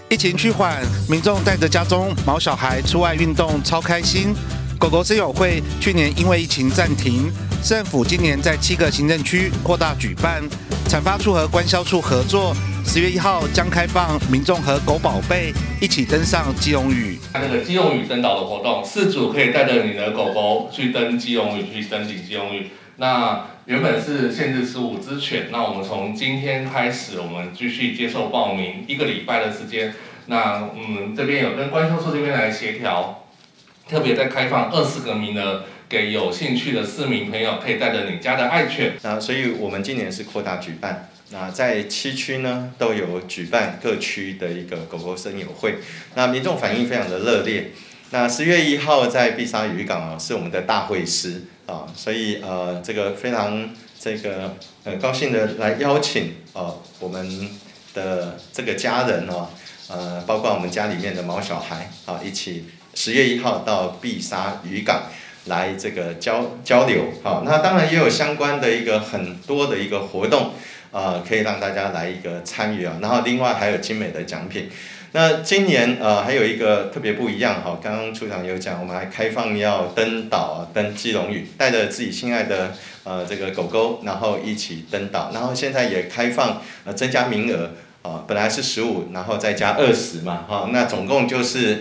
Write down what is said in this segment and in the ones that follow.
疫情趋缓，民众带着家中毛小孩出外运动，超开心。狗狗森友会去年因为疫情暂停，政府今年在7个行政区扩大举办。产发处和官销处合作，10月1号将开放民众和狗宝贝一起登上基隆屿。 那个基隆屿登岛的活动，饲主可以带着你的狗狗去登基隆屿，去登顶基隆屿。那原本是限制15只犬，那我们从今天开始，我们继续接受报名，1个礼拜的时间。那这边有跟官销处这边来协调，特别再开放20个名额，给有兴趣的市民朋友可以带着你家的爱犬。 那所以我们今年是扩大举办。那在7区呢都有举办各区的一个狗狗森友会，那民众反应非常的热烈。那10月1号在碧沙渔港是我们的大会师所以这个非常高兴的来邀请我们的这个家人包括我们家里面的毛小孩一起10月1号到碧沙渔港来这个交流那当然也有相关的一个很多的一个活动可以让大家来一个参与然后另外还有精美的奖品。那今年还有一个特别不一样刚刚处长有讲，我们还开放要登岛登基隆屿，带着自己心爱的这个狗狗，然后一起登岛，然后现在也开放增加名额本来是15，然后再加20嘛那总共就是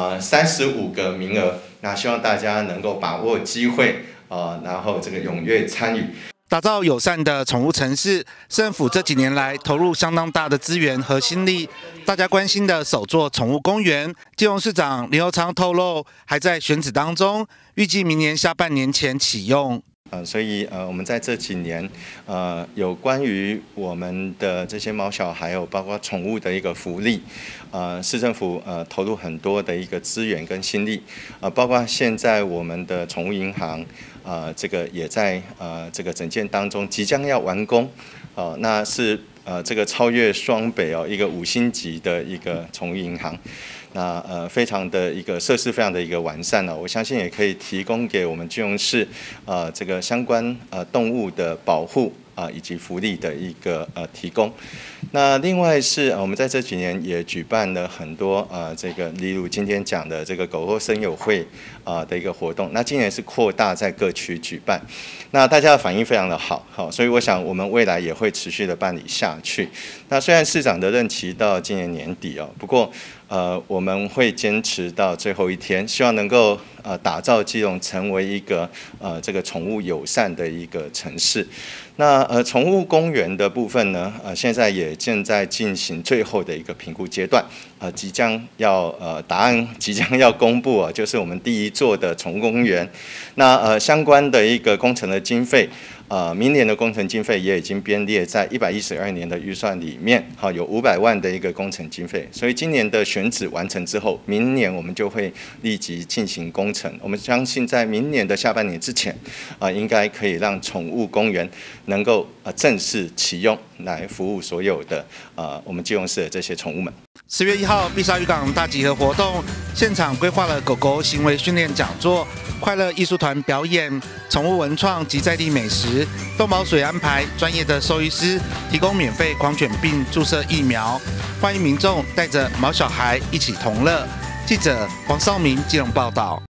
35个名额，那希望大家能够把握机会然后这个踊跃参与。 打造友善的宠物城市，政府这几年来投入相当大的资源和心力。大家关心的首座宠物公园，基隆市长林右昌透露，还在选址当中，预计明年下半年前启用。 所以我们在这几年有关于我们的这些毛小孩包括宠物的一个福利市政府投入很多的一个资源跟心力包括现在我们的宠物银行这个也在这个整建当中，即将要完工那是这个超越双北一个5星级的一个宠物银行。那非常的一个设施非常的一个完善我相信也可以提供给我们基隆市这个相关动物的保护以及福利的一个提供。那另外是我们在这几年也举办了很多这个例如今天讲的这个狗狗森友会的一个活动，那今年是扩大在各区举办，那大家的反应非常的好所以我想我们未来也会持续的办理下去。那虽然市长的任期到今年年底不过我们会坚持到最后一天，希望能够打造基隆成为一个这个宠物友善的一个城市。那宠物公园的部分呢现在也正在进行最后的一个评估阶段即将要答案即将要公布就是我们第1座的宠物公园。那相关的一个工程的经费明年的工程经费也已经编列在112年的预算里面有500万的一个工程经费，所以今年的选址完成之后，明年我们就会立即进行工程。我们相信在明年的下半年之前应该可以让宠物公园能够正式启用，来服务所有的我们基隆市的这些宠物们。 10月1号碧沙渔港大集合活动现场规划了狗狗行为训练讲座、快乐艺术团表演、宠物文创及在地美食、动保水安排，专业的兽医师提供免费狂犬病注射疫苗，欢迎民众带着毛小孩一起同乐。记者黄少明基隆报道。